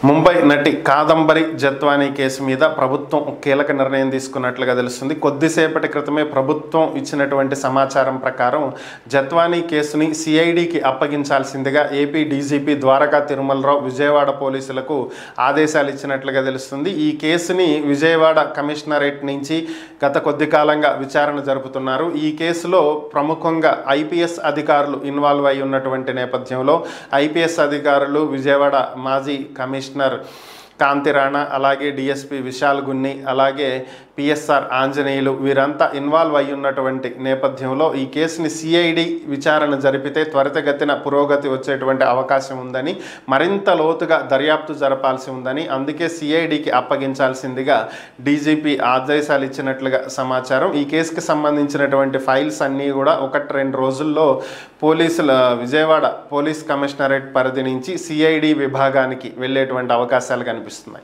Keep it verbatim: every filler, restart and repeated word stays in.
ముంబై నటి కాదంబరి జత్వానీ కేసు మీద ప్రభుత్వం కీలక నిర్ణయం తీసుకున్నట్లుగా తెలుస్తుంది. కొద్దిసేపటి క్రితమే ప్రభుత్వం ఇచ్చినటువంటి సమాచారం ప్రకారం జత్వానీ కేసుని సిఐడికి అప్పగించాల్సిందిగా ఏపీ డీజీపీ ద్వారకా తిరుమలరావు విజయవాడ పోలీసులకు ఆదేశాలు ఇచ్చినట్లుగా తెలుస్తుంది. ఈ కేసుని విజయవాడ కమిషనరేట్ నుంచి గత కొద్ది కాలంగా విచారణ జరుపుతున్నారు. ఈ కేసులో ప్రముఖంగా ఐపీఎస్ అధికారులు ఇన్వాల్వ్ అయి ఉన్నటువంటి నేపథ్యంలో ఐపీఎస్ అధికారులు విజయవాడ మాజీ కమిషనర్ కాంతి రాణా, అలాగే డిఎస్పీ విశాల్ గున్ని, అలాగే పిఎస్ఆర్ ఆంజనేయులు వీరంతా ఇన్వాల్వ్ అయి ఉన్నటువంటి నేపథ్యంలో ఈ కేసుని సిఐడి విచారణ జరిపితే త్వరితగతిన పురోగతి వచ్చేటువంటి అవకాశం ఉందని, మరింత లోతుగా దర్యాప్తు జరపాల్సి ఉందని, అందుకే సిఐడికి అప్పగించాల్సిందిగా డీజీపీ ఆదేశాలు ఇచ్చినట్లుగా సమాచారం. ఈ కేసుకి సంబంధించినటువంటి ఫైల్స్ అన్నీ కూడా ఒకటి రెండు రోజుల్లో పోలీసుల విజయవాడ పోలీస్ కమిషనరేట్ పరిధి నుంచి సిఐడి విభాగానికి వెళ్ళేటువంటి అవకాశాలు కనిపిస్తున్నాయి.